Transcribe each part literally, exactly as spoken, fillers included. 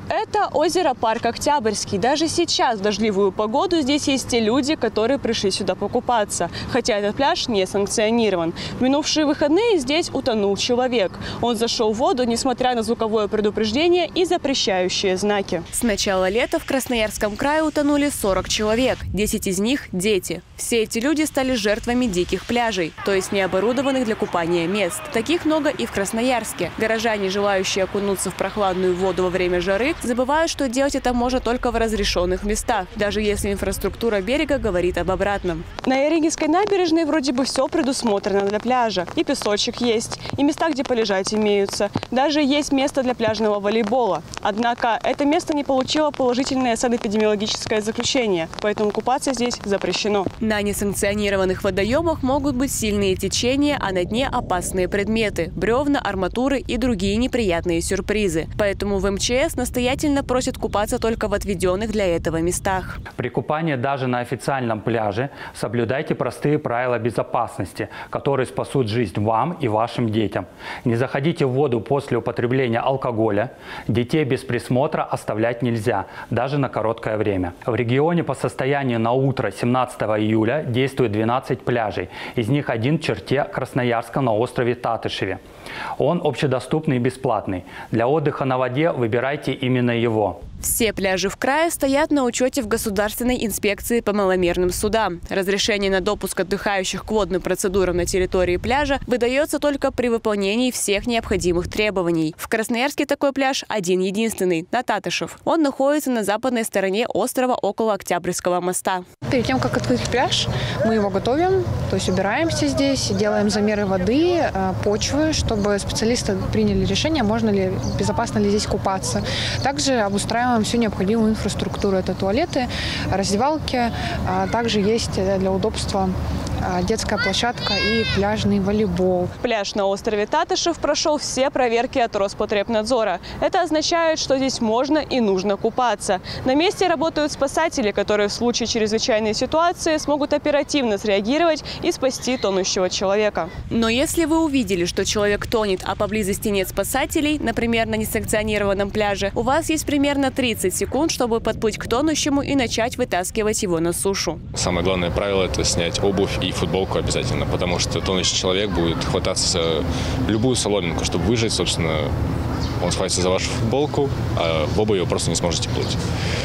Это озеро-парк Октябрьский. Даже сейчас, в дождливую погоду, здесь есть те люди, которые пришли сюда покупаться. Хотя этот пляж не санкционирован. В минувшие выходные здесь утонул человек. Он зашел в воду, несмотря на звуковое предупреждение и запрещающие знаки. С начала лета в Красноярском крае утонули сорок человек. десять из них – дети. Все эти люди стали жертвами диких пляжей, то есть необорудованных для купания мест. Таких много и в Красноярске. Горожане, желающие окунуться в прохладную воду во время жары, забывают, что делать это можно только в разрешенных местах, даже если инфраструктура берега говорит об обратном. На Ярыгинской набережной вроде бы все предусмотрено для пляжа. И песочек есть, и места, где полежать имеются. Даже есть место для пляжного волейбола. Однако это место не получило положительное санэпидемиологическое заключение, поэтому купаться здесь запрещено. На несанкционированных водоемах могут быть сильные течения, а на дне опасные предметы – бревна, арматуры и другие неприятные сюрпризы. Поэтому в эм че эс настоятельно просят купаться только в отведенных для этого местах. При купании даже на официальном пляже соблюдайте простые правила безопасности, которые спасут жизнь вам и вашим детям. Не заходите в воду после употребления алкоголя. Детей без присмотра оставлять нельзя, даже на короткое время. В регионе по состоянию на утро семнадцатого июля действует двенадцать пляжей. Из них один в черте Красноярска на острове Татышеве. Он общедоступный и бесплатный. Для отдыха на воде выбирайте именно его. Все пляжи в крае стоят на учете в Государственной инспекции по маломерным судам. Разрешение на допуск отдыхающих к водным процедурам на территории пляжа выдается только при выполнении всех необходимых требований. В Красноярске такой пляж один-единственный – на Татышев. Он находится на западной стороне острова около Октябрьского моста. Перед тем, как открыть пляж, мы его готовим, то есть убираемся здесь, делаем замеры воды, почвы, чтобы специалисты приняли решение, можно ли, безопасно ли здесь купаться. Также обустраиваем всю необходимую инфраструктуру. Это туалеты, раздевалки, а также есть для удобства детская площадка и пляжный волейбол. Пляж на острове Татышев прошел все проверки от Роспотребнадзора. Это означает, что здесь можно и нужно купаться. На месте работают спасатели, которые в случае чрезвычайной ситуации смогут оперативно среагировать и спасти тонущего человека. Но если вы увидели, что человек тонет, а поблизости нет спасателей, например, на несанкционированном пляже, у вас есть примерно тридцать секунд, чтобы подплыть к тонущему и начать вытаскивать его на сушу. Самое главное правило – это снять обувь и футболку обязательно, потому что тонущий человек будет хвататься за любую соломинку, чтобы выжить, собственно, он схватится за вашу футболку, а в оба его просто не сможете плыть.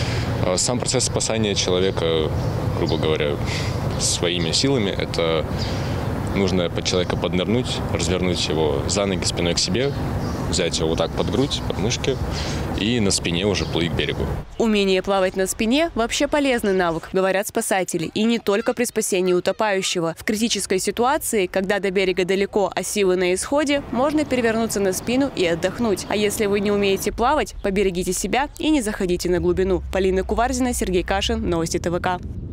Сам процесс спасания человека, грубо говоря, своими силами, это нужно под человека поднырнуть, развернуть его за ноги спиной к себе, взять его вот так под грудь, под мышки и на спине уже плыть к берегу. Умение плавать на спине – вообще полезный навык, говорят спасатели. И не только при спасении утопающего. В критической ситуации, когда до берега далеко, а силы на исходе, можно перевернуться на спину и отдохнуть. А если вы не умеете плавать, поберегите себя и не заходите на глубину. Полина Куварзина, Сергей Кашин, Новости тэ вэ ка.